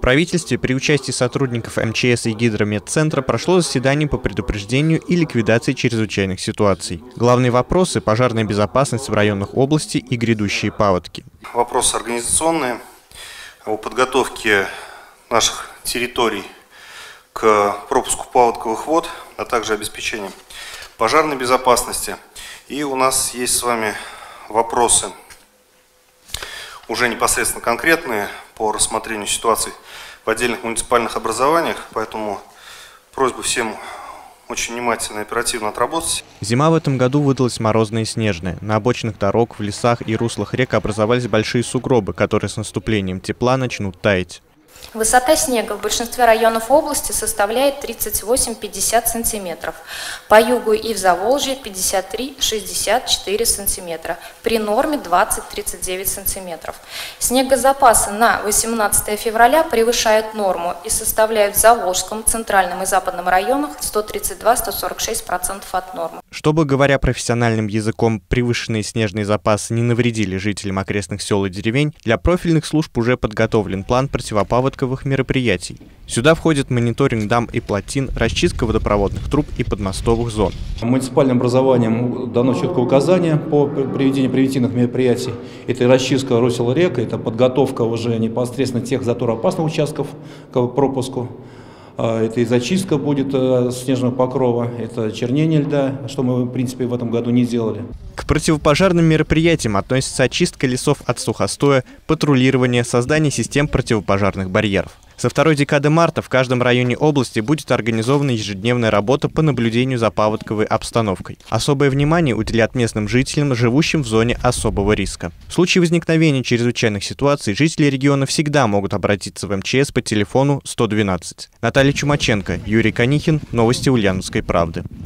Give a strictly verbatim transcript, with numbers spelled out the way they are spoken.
правительстве при участии сотрудников эм че эс и Гидрометцентра прошло заседание по предупреждению и ликвидации чрезвычайных ситуаций. Главные вопросы – пожарная безопасность в районах области и грядущие паводки. Вопросы организационные, о подготовке наших территорий к пропуску паводковых вод, а также обеспечению пожарной безопасности. И у нас есть с вами вопросы уже непосредственно конкретные по рассмотрению ситуаций в отдельных муниципальных образованиях, поэтому просьба всем очень внимательно и оперативно отработать. Зима в этом году выдалась морозная и снежная. На обочинах дорог, в лесах и руслах рек образовались большие сугробы, которые с наступлением тепла начнут таять. Высота снега в большинстве районов области составляет тридцать восемь — пятьдесят сантиметров. По югу и в Заволжье пятьдесят три — шестьдесят четыре сантиметра. При норме двадцать — тридцать девять сантиметров. Снегозапасы на восемнадцатое февраля превышают норму и составляют в Заволжском, Центральном и Западном районах сто тридцать два — сто сорок шесть процентов от нормы. Чтобы, говоря профессиональным языком, превышенные снежные запасы не навредили жителям окрестных сел и деревень, для профильных служб уже подготовлен план противопаводковых мероприятий. Сюда входит мониторинг дам и плотин, расчистка водопроводных труб и подмостовых зон. Муниципальным образованием дано четкое указание по проведению превентивных мероприятий. Это расчистка русел рек, это подготовка уже непосредственно тех затороопасных участков к пропуску. Это и зачистка будет снежного покрова, это чернение льда, что мы, в принципе, в этом году не делали. К противопожарным мероприятиям относятся очистка лесов от сухостоя, патрулирование, создание систем противопожарных барьеров. Со второй декады марта в каждом районе области будет организована ежедневная работа по наблюдению за паводковой обстановкой. Особое внимание уделят местным жителям, живущим в зоне особого риска. В случае возникновения чрезвычайных ситуаций жители региона всегда могут обратиться в эм че эс по телефону сто двенадцать. Наталья Чумаченко, Юрий Канихин, новости Ульяновской правды.